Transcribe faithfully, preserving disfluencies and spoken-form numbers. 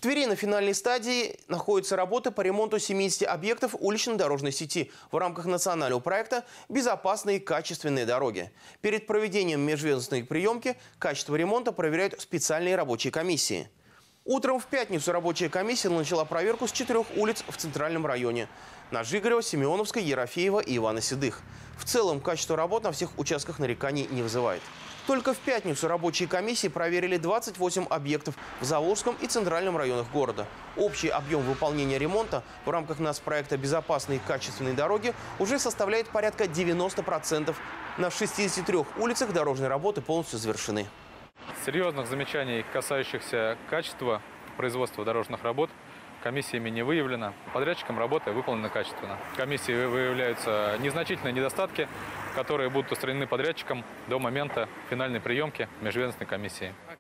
В Твери на финальной стадии находятся работы по ремонту семидесяти объектов улично-дорожной сети в рамках национального проекта «Безопасные и качественные дороги». Перед проведением межведомственной приемки качество ремонта проверяют специальные рабочие комиссии. Утром в пятницу рабочая комиссия начала проверку с четырех улиц в центральном районе – на Жигарева, Семеновской, Ерофеева и Ивана Седых. В целом, качество работ на всех участках нареканий не вызывает. Только в пятницу рабочие комиссии проверили двадцать восемь объектов в Заволжском и центральном районах города. Общий объем выполнения ремонта в рамках нацпроекта «Безопасные и качественные дороги» уже составляет порядка девяноста процентов. На шестидесяти трёх улицах дорожные работы полностью завершены. Серьезных замечаний, касающихся качества производства дорожных работ, комиссиями не выявлено. Подрядчиком работы выполнена качественно. В комиссии выявляются незначительные недостатки, которые будут устранены подрядчиком до момента финальной приемки межведомственной комиссии.